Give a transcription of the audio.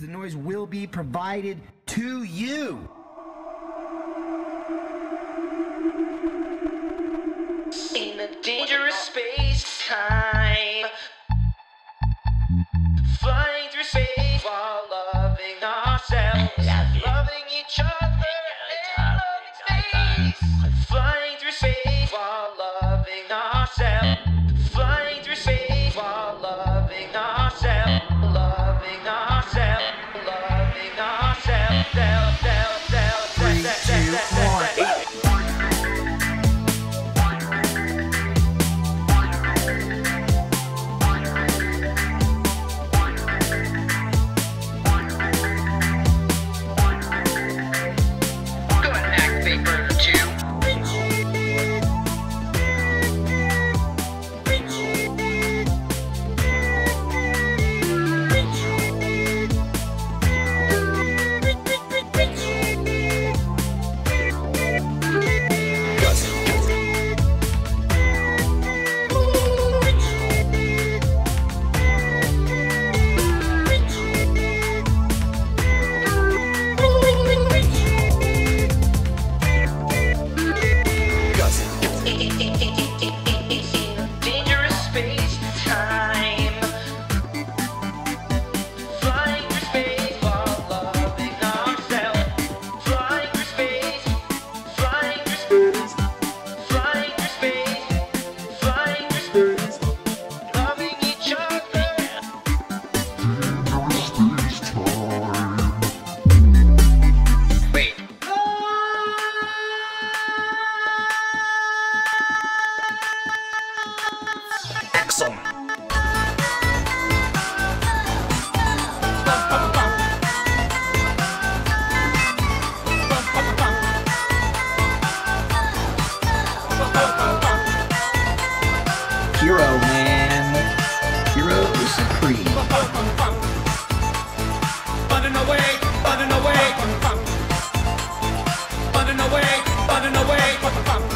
The noise will be provided to you. In a dangerous space-time, flying through space while loving ourselves, loving each other and loving space. Flying through space while loving ourselves, flying through space while loving ourselves, loving ourselves, loving ourselves. 3, 2, 1. Hero, man. Hero supreme. Running away, running away, running away, running away.